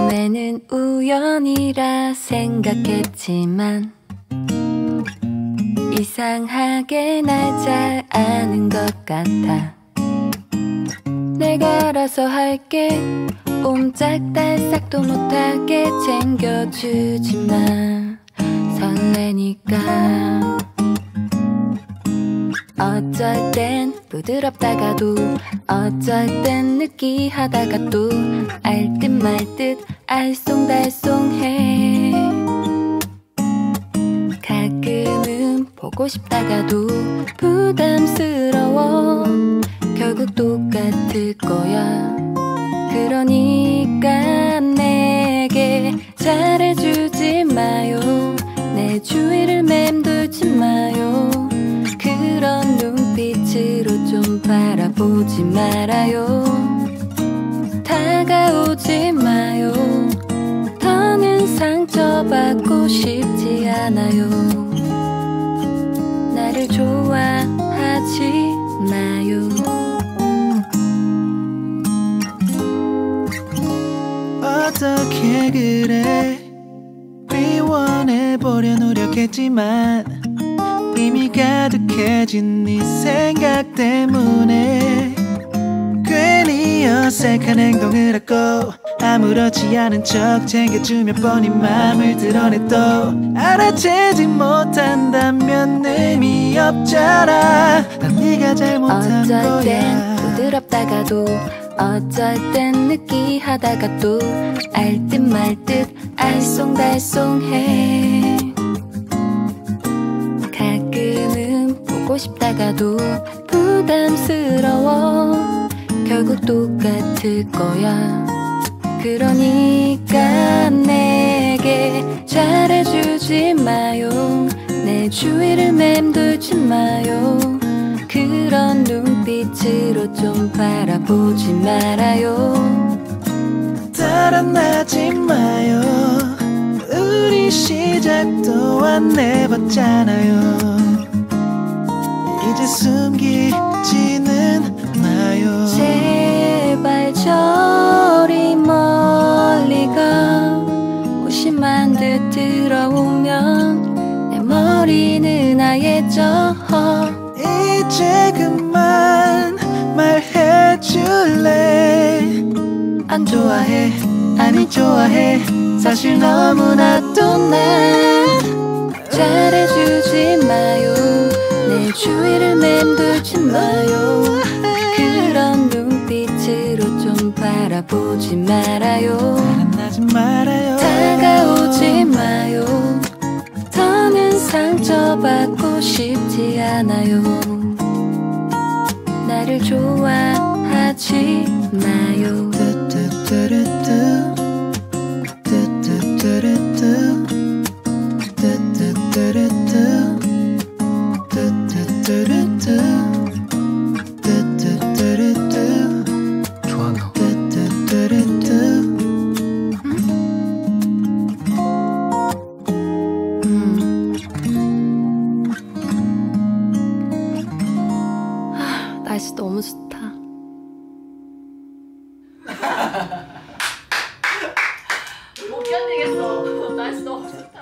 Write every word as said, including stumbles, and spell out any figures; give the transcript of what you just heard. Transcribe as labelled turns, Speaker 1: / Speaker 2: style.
Speaker 1: 처음에는 우연이라 생각했지만 이상하게 날 잘 아는 것 같아. 내가 알아서 할게. 옴짝달싹도 못하게 챙겨주지마. 설레니까. 어쩔 땐 부드럽다가도 어쩔 땐 느끼하다가 또 알 듯 말 듯 알쏭달쏭해. 가끔은 보고 싶다가도 부담스러워. 결국 똑같을 거야. 그러니까 내게 잘해주지 마요. 내 주위를 맴돌지 마요. 그런 눈빛으로 좀 바라보지 말아요. 다가오지 마요. 더는 상처받고 싶지 않아요. 나를 좋아하지 마요.
Speaker 2: 어떻게 그래. 비워내보려 노력했지만 이미 가득해진 네 생각 때문에 괜히 어색한 행동을 하고 아무렇지 않은 척 챙겨주며 뻔히 맘을 드러내. 또 알아채지 못한다면 의미 없잖아. 난 네가 잘못한
Speaker 1: 어쩔
Speaker 2: 거야.
Speaker 1: 땐 부드럽다가도 어쩔 땐 느끼하다가 또 알 듯 말 듯 알쏭달쏭해. 가끔은 보고 싶다가도 부담스러워. 결국 똑같을 거야. 그러니까 내게 잘해주지 마요. 내 주위를 맴돌지 마요. 그런 눈빛으로 좀 바라보지 말아요.
Speaker 2: 달아나지 마요. 우리 시작도 안 해봤잖아요. 이제 숨기지는 마요.
Speaker 1: 제발 저리 멀리 가. 무심한 듯 들어오면 내 머리는 아예 져.
Speaker 2: 이제 그만 말해줄래.
Speaker 1: 안 좋아해.
Speaker 2: 아니 좋아해. 사실 너무나도 난
Speaker 1: 잘해주지 마요. 내 주위를 맴돌지 마요. 그런 눈빛으로 좀 바라보지 말아요.
Speaker 2: 달아나지 말아요.
Speaker 1: 다가오지 마요. 더는 상처받고 싶지 않아요. 나를 좋아하지 마요.
Speaker 2: 뚜뚜뚜루뚜 뚜뚜뚜루뚜 뚜뚜뚜루뚜 뚜뚜뚜루뚜 뚜뚜뚜루뚜. 좋아 너. 뚜뚜뚜루뚜.
Speaker 1: 날씨 너무 좋다.
Speaker 3: 못 견디겠어. 날씨 너무 좋다.